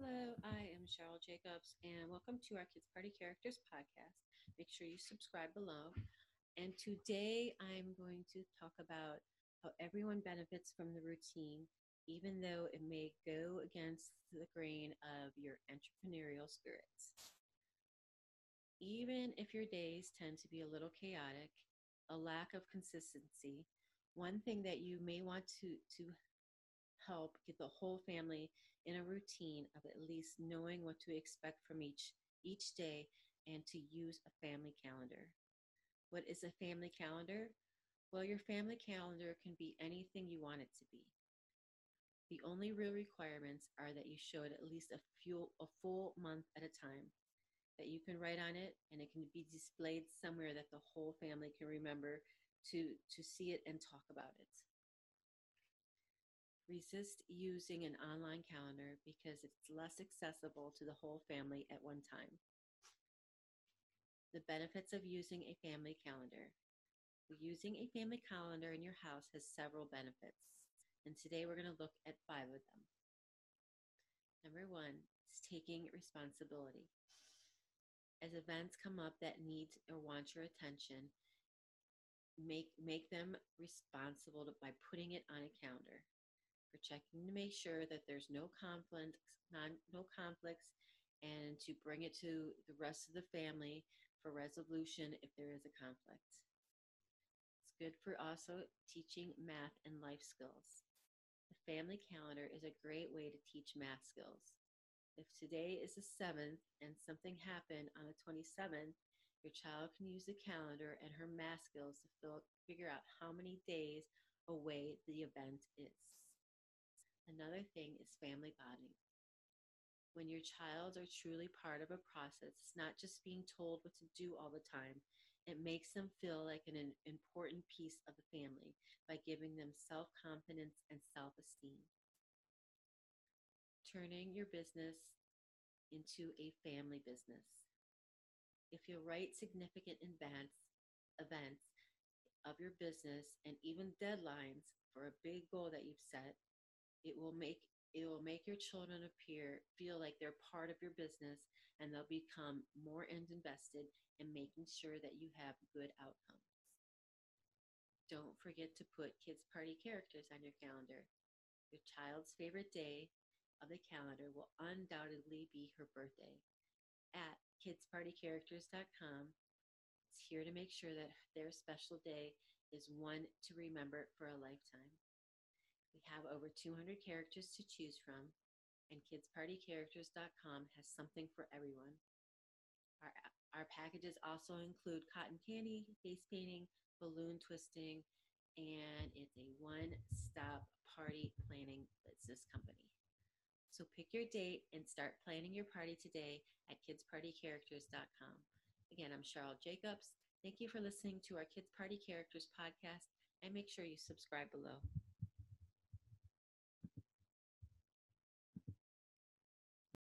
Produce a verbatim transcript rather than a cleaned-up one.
Hello, I am Cheryl Jacobs, and welcome to our Kids Party Characters podcast. Make sure you subscribe below. And today I'm going to talk about how everyone benefits from the routine, even though it may go against the grain of your entrepreneurial spirits. Even if your days tend to be a little chaotic, a lack of consistency, one thing that you may want to, to help get the whole family in a routine of at least knowing what to expect from each each day and to use a family calendar. What is a family calendar? Well, your family calendar can be anything you want it to be. The only real requirements are that you show it at least a few a full month at a time, that you can write on it and it can be displayed somewhere that the whole family can remember to to see it and talk about it. Resist using an online calendar because it's less accessible to the whole family at one time. The benefits of using a family calendar. Using a family calendar in your house has several benefits, and today we're going to look at five of them. Number one is taking responsibility. As events come up that need or want your attention, make make them responsible to, by putting it on a calendar. For checking to make sure that there's no conflicts, non, no conflicts, and to bring it to the rest of the family for resolution if there is a conflict. It's good for also teaching math and life skills. The family calendar is a great way to teach math skills. If today is the seventh and something happened on the twenty-seventh, your child can use the calendar and her math skills to fill, figure out how many days away the event is. Another thing is family bonding. When your child are truly part of a process, it's not just being told what to do all the time. It makes them feel like an, an important piece of the family by giving them self-confidence and self-esteem. Turning your business into a family business. If you write significant advance events of your business and even deadlines for a big goal that you've set, it will make it will make your children appear feel like they're part of your business, and they'll become more invested in making sure that you have good outcomes. Don't forget to put kids party characters on your calendar. Your child's favorite day of the calendar will undoubtedly be her birthday. At kids party characters dot com, it's here to make sure that their special day is one to remember for a lifetime. We have over two hundred characters to choose from, and kids party characters dot com has something for everyone. Our, our packages also include cotton candy, face painting, balloon twisting, and it's a one-stop party planning business company. So pick your date and start planning your party today at kids party characters dot com. Again, I'm Cheryl Jacobs. Thank you for listening to our Kids Party Characters podcast, and make sure you subscribe below.